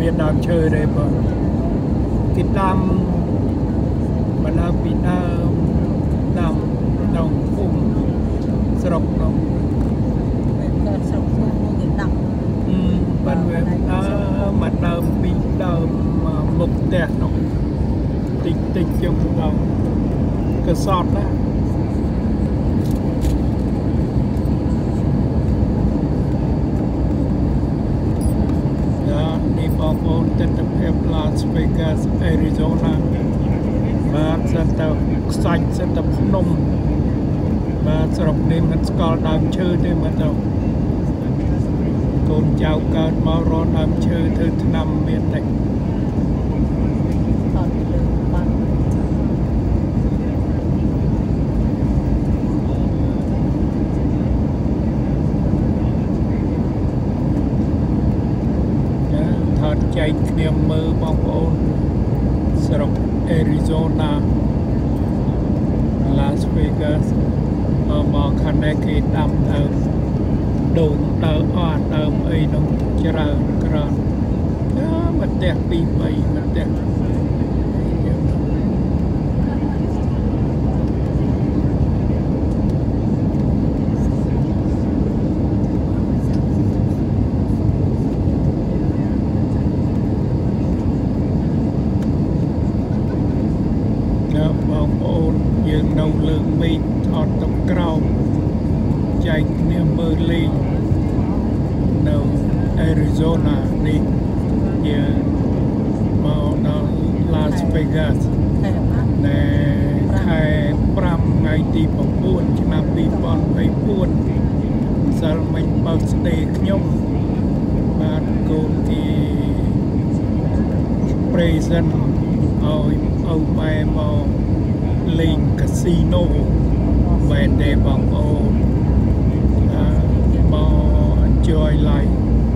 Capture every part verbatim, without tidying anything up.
មានដើមឈើទេបងគេដាំបណ្ដាពីដើមដាំដើមភូមិស្រុកនោះកើតស្រុកនោះគេដាំបានវាដើមមកដើមពីដើមមុខផ្ទះនោះតិចតិចជុំដល់កសត់ណាបងប្អូនទិដ្ឋភាព Las Vegas Arizona បាទសិនទៅខ្សាច់សិនទៅភ្នំបាទស្រុកនេះមិនស្គាល់ដើមឈើទេមើលទៅកូនចៅកើតមករកដើមឈើធ្វើថ្នាំមានតែអត់លើបាត់ចែកគ្នាមើលបងប្អូនស្រុក Arizona Las Vegas មកខាងនេះគេដាំដើមដូងដើមអត់ដើមអីនោះច្រើនក្រនមកផ្ទះពីរបីមកផ្ទះបងប្អូនយើងនៅលើមេឃថតទៅក្រោមចែកគ្នាមើលលេងនៅ Arizona នេះយើងមកដល់ Las Vegas នៅខែប្រាំថ្ងៃទី៩ឆ្នាំពីរពាន់ยี่สิบสี่ម្សិលមិញ birthday ខ្ញុំបានកូនគេ present ឲ្យឪម៉ែមកលេងកាស៊ីណូមែនទេបងប្អូនមក enjoy life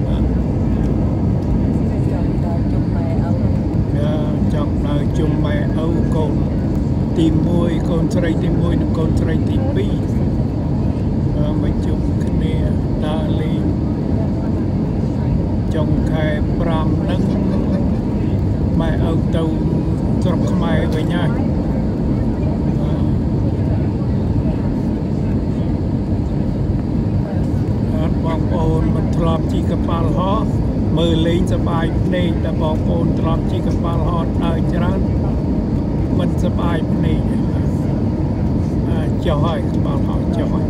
ចង់ដើរជុំម៉ែឪចង់ដើរជុំម៉ែឪកូនទីមួយកូនស្រីទីមួយនិងកូនស្រីទីពីរមកជុំគ្នាដើរលេងចុងខែប្រាំហ្នឹងម៉ែឪទៅស្រុកខ្មែរវិញហើយបងប្អូនមិនធ្លាប់ជិះកប៉ាល់ហោះមើលលេងសប្បាយភ្នែកតែបងប្អូនធ្លាប់ជិះកប៉ាល់ហោះដើរច្រើនមិនសប្បាយភ្នែកចុះហើយកប៉ាល់ហោះចុះហើយ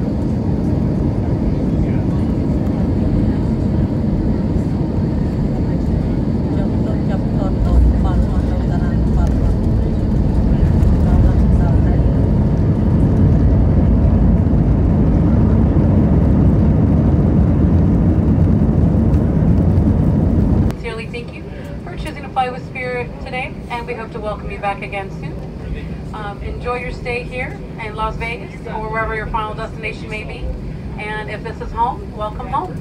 welcome you back again soon. Um, enjoy your stay here in Las Vegas or wherever your final destination may be. And if this is home, welcome home.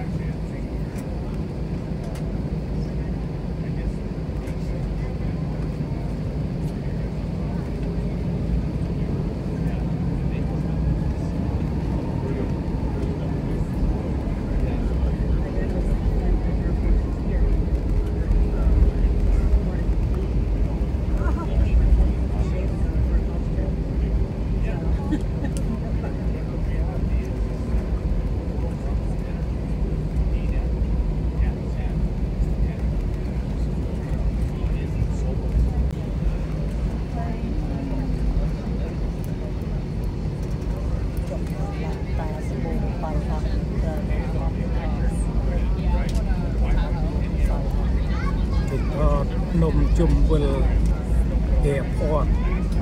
นมจุ่มเวลแอร์พอร์ต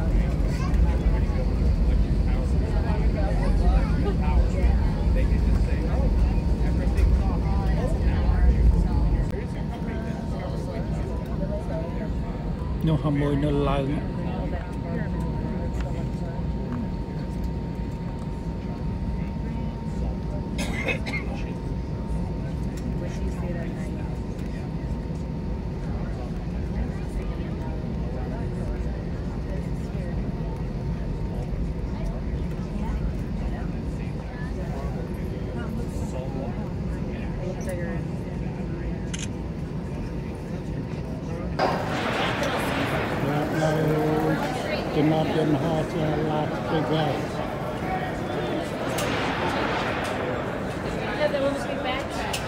នោះហមួយនៅឡើង bigger. cannot get the horse a lot bigger. Yeah, there was a big backpack.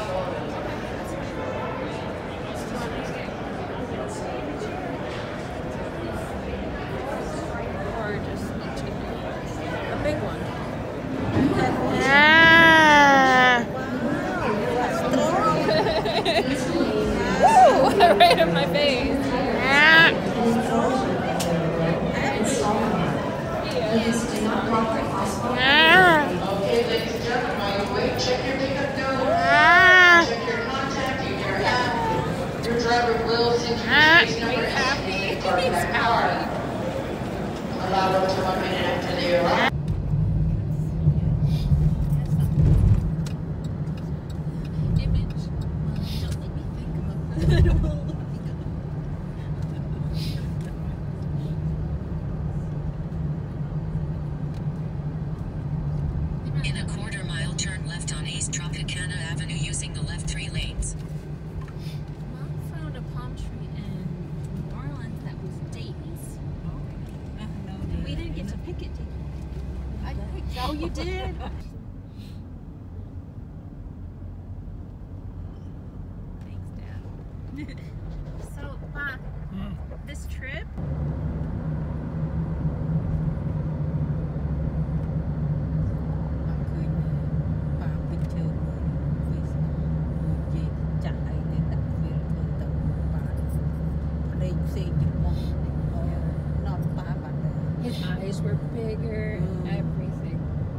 Or just a big one. Woo! Right in my face. Okay, ladies and gentlemen, while you wait, check your pickup note, check your contact, your app. Your driver will send you your space number and your card back car. Allowed up to one minute after the arrival. In a quarter mile, turn left on East Tropicana Avenue using the left three lanes. Mom found a palm tree in New Orleans that was dates. We didn't get to pick it, did you? I picked. Oh, you did? Thanks, Dad. So, Ma, this trip. His eyes were bigger, everything.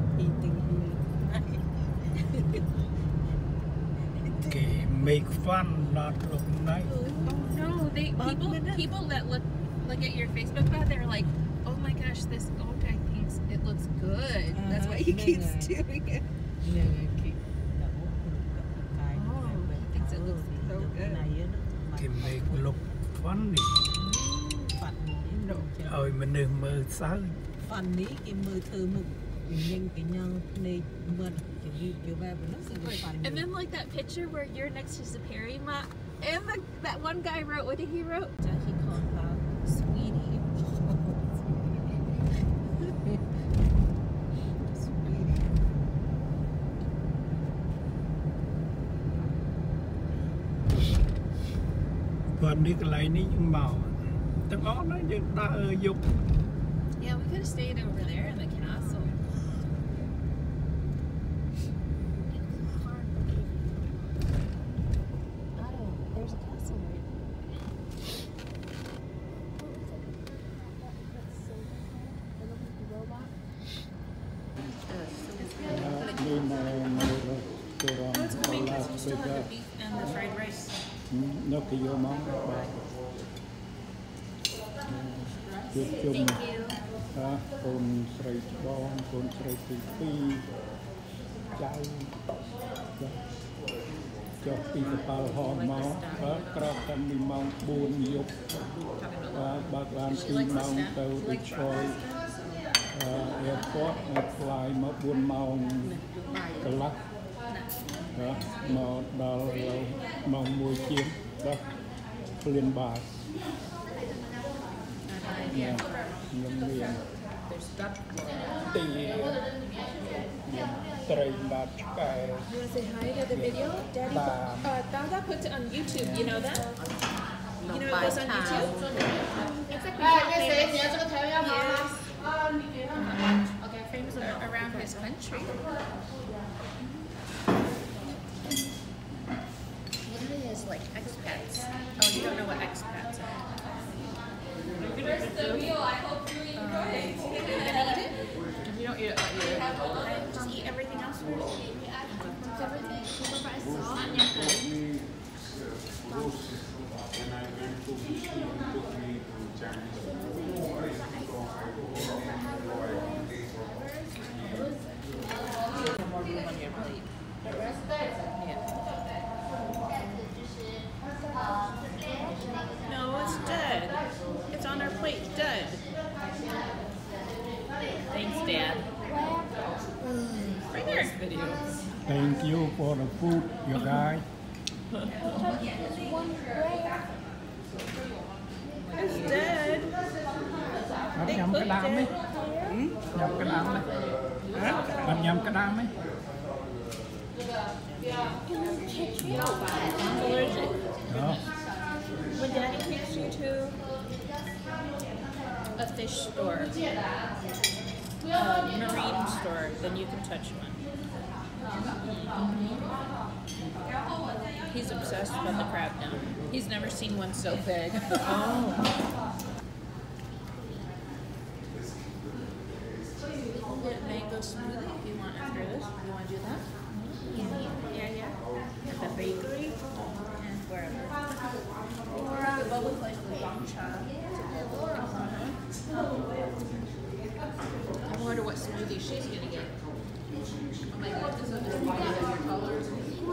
Okay, make fun, not look nice. Oh no, they people people that look look at your Facebook ad, they're like, oh my gosh, this old guy thinks it looks good. That's why he keeps doing it. Oh, he thinks it looks so good. Can make look funny. Ôi mình đừng mơ sao. Phần ní cái mơ thơ mực nhưng cái nhân này mượn cái gì kiểu ba nó sẽ được phần. And then like that picture where you're next to Zaperi, Ma, and the, that one guy wrote, what did he wrote? He called her Sweetie. Còn đi cái lấy ní nhưng màu. Tất đó nó đã ở dục. Yeah, we could have stayed over there in the castle. Oh, there's a castle right Oh, it's coming because you still have the beef and the fried rice. Nó kỳ vô món. Chuột chung. Thank you. Đó, con sợi bông, con sợi tì phi, chay, cho tì tàu hò máu, đó, trọc tâm đi mong buồn dục, bác làm tì mong tàu đi chơi, airport, fly mà buồn mong cái lắc, đó, mà đào mong mùi chiếm, đó, liên bạc. Yeah, yeah. The train that sky. You want to say hi to the video? Daddy, uh, Dada puts it on YouTube, you know that? You know it goes on YouTube? It's like yes. Okay, famous around his country. What are they as like expats? Oh, you don't know what expats are. Where's the meal? I hope you enjoy it. You're gonna eat it? If you don't eat it, I'll eat it. Just eat everything else first. Everything. Whatever I saw on your food. No, it's dead. It's on our plate, dead. Thanks, Dad. Right there. Thank you for the food, you guys. It's dead. Hấp nhắm cái đám ấy. Nhắm cái đám ấy. Bạn nhắm cái đám ấy. Đó. When Daddy takes you to a fish store, a marine store, then you can touch one. He's obsessed about the crab now. He's never seen one so big. Oh. Get mango smoothie if you want after this. You want to do that? Yeah, yeah. At the bakery and wherever. Or uh, the bubble place with Gongcha. I wonder what smoothie she's gonna get. Oh my god, this is just one of your colors.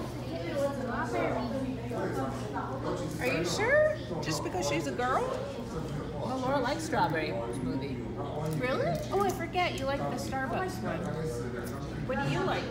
Are you sure? Just because she's a girl? Well, Laura likes strawberry smoothie. Really? Oh, I forget. You like the Starbucks one. What do you like?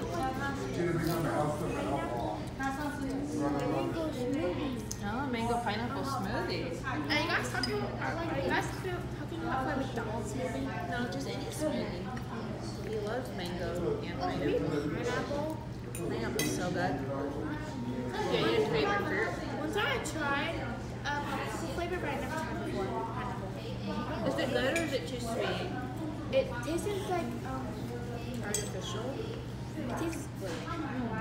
Oh, mango pineapple smoothie. Are you guys talking about, like, you guys talking about my McDonald's smoothie? No, just any smoothie. He loves mango and Oh, maybe pineapple. pineapple. Pineapple's so good. Yeah, your favorite fruit? One time I tried um, flavor, but I never tried before. Pineapple. Is it good or is it too sweet? It tastes like um, Artificial? it tastes like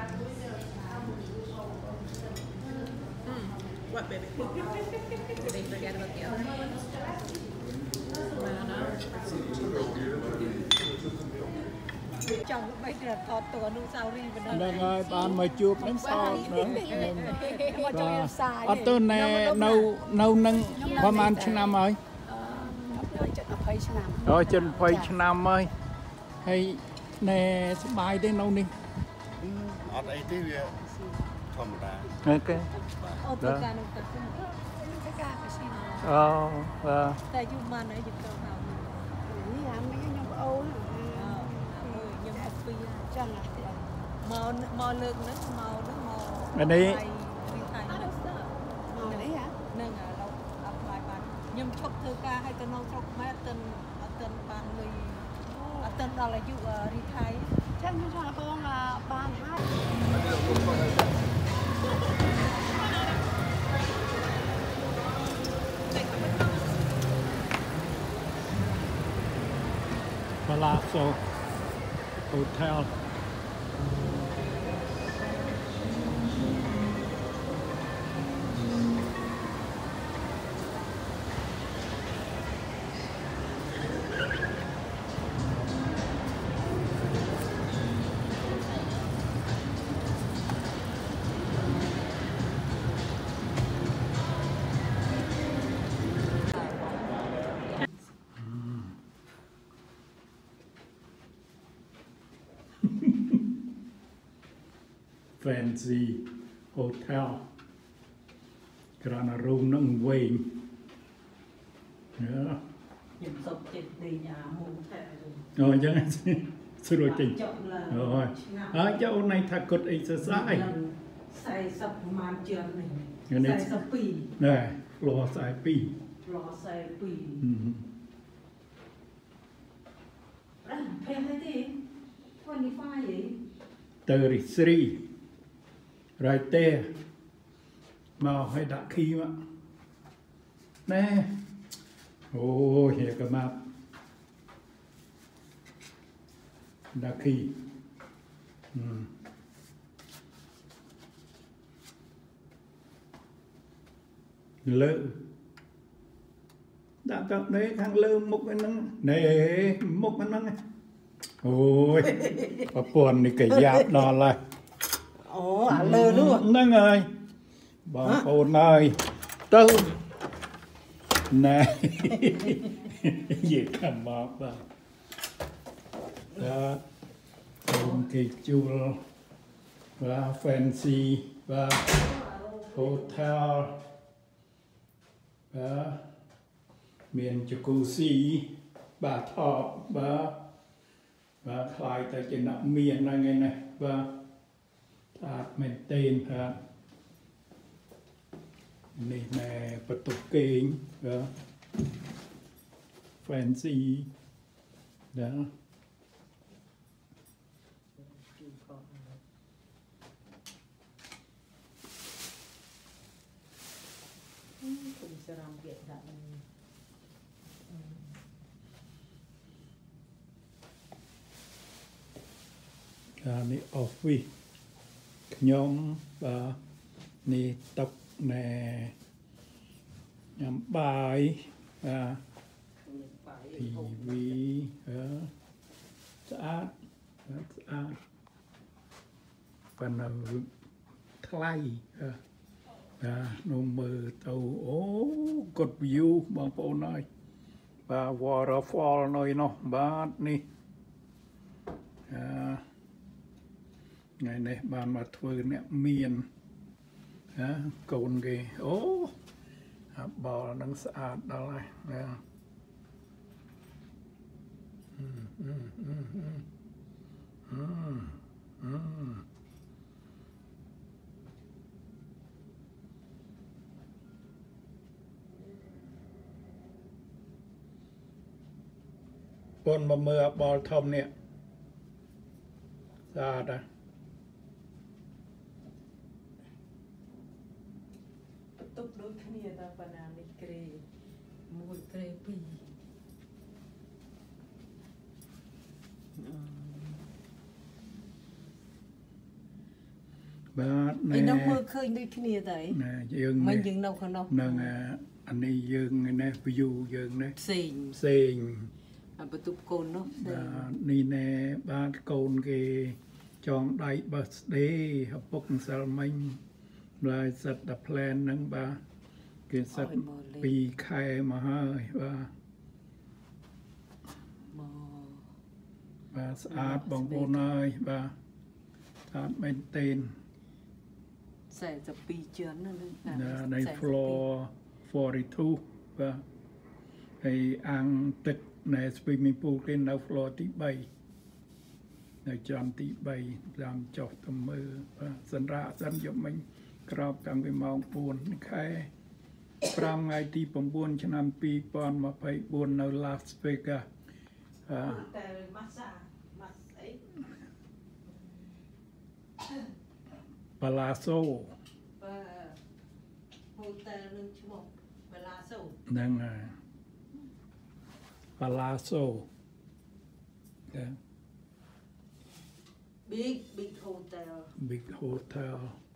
Mm. What, baby? Did they forget about the other ones? I don't know. Chồng bây giờ thọt tủa nu sao đi bên Đây đây. rồi, bạn mời chuột đến sau nữa. Ở tôi nè nâu nâu nângประมาณឆ្នាំហើយ rồi chân phơiឆ្នាំហើយហើយណែសบายទេនៅនេះអត់អីទេវាធម្មតាអូខេ Ô tôi cả nó tập trung. Cái ca cái gì អូតែយូរមកហើយយើងទៅហៅនេះអាមីខ្ញុំប្អូនខ្ញុំអត់ពីចឹងមកមកលើកហ្នឹងមកហ្នឹងមកអានេះពីថៃហ្នឹងនេះហ៎ហ្នឹងឥឡូវអត់បាយបានខ្ញុំឈប់ធ្វើការឲ្យទៅនៅស្រុកខ្មែរអត់ទាន់អត់ទាន់បានលុយអត់ទាន់ដល់អាយុរីថៃចឹងខ្ញុំចង់ឲ្យបងបានហើយ Palazzo Hotel Fancy Hotel ក្រណារូមនឹងវែងខ្ញុំសុកចិត្តលេងអាហូតែអូអញ្ចឹងស្រួលចេញអូយហើយចៅអូនណៃថាកត់អីសរសៃ 40ប្រហែលជាងនេះនេះ 42 ណែលោ42 រស42 អ่ะเพลงទេ25 thirty-three right there មកឲ្យដាក់គីមកណែអូយហេកមកដាក់គីលើដាក់ទៅនេះខាងលើមុខហ្នឹងណែមុខហ្នឹងអូយប្រពន្ធនេះក៏យ៉ាប់ដល់ហើយអូអាលើនោះហ្នឹងហើយបងប្អូនហើយទៅណែនិយាយខំមកបាទបាទអូនគេជួលបាទ fancy បាទ hotel បាទមាន jacuzzi បាទថតបាទបាទខ្លាយទៅជាអ្នកមានហ្នឹងឯណាបាទស្អាតមែនទែនបាទនេះណែបន្ទប់គេងបាទ fancy đó cũng sẽ làm việc đại à này office ខ្ញុំបាទនេះតុកណែញ៉ាំបាយបាទទីវីអឺស្អាតស្អាតប៉ុន្តែថ្លៃអឺបាទនោះមើលទៅអូកត់ view បងប្អូនអើយបាទ waterfall នៅនោះបាទនេះអឺថ្ងៃនេះបានមកធ្វើអ្នកមានណាកូនគេអូអាបលនឹងស្អាតដល់ហើយណាអឺអឺអឺអឺអឺប៉ុនមកមើលអាបលធំនេះស្អាតណាទុកដូចគ្នាតែប៉ុណ្ណានេះក្រេមួយក្រេពីរបាទណែឯនោះមើលឃើញដូចគ្នាតែណែយើងមិនយើងនៅខាងនោះនឹងអានេះយើងនេះ view យើងនេះផ្សេងផ្សេងអាបន្ទប់កូននោះបាទនេះណែបាទកូនគេចងដៃ birthday ឪពុកម្សិលមិញឡើយសិតតែ plan ហ្នឹងបាទគេសិតពីរខែមកហើយបាទបាទស្អាតបងប្អូនអើយបាទស្អាតមែនទេសែនសិបពីរជាន់ណានៅ floor forty-two បាទហើយអាងទឹកនៅ swimming pool គេនៅ floor ទី3នៅចំទី3តាមចុះទៅមើលបាទសម្រាប់សិនយកមិញក្រោបតាំងពីម៉ោង4ខែ5ថ្ងៃទី9ឆ្នាំ2024នៅ Las Vegas អឺតែម៉ាសាម៉ាសអី Palazzo បាទហូតែលនឹងឈ្មោះ Palazzo ហ្នឹងហើយ Palazzo ចា Big big hotel big hotel